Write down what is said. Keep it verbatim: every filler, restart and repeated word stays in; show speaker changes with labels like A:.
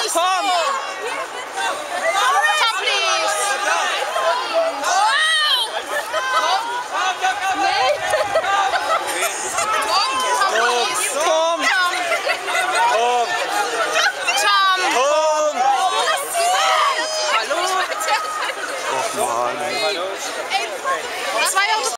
A: please!
B: Komm!
A: Tom, please! Wow! Nee? Tom, Tom, please!
B: Tom! Tom!
A: Tom!
B: Tom!
A: Hallo?
B: Och Mann.
A: Zwei Autos.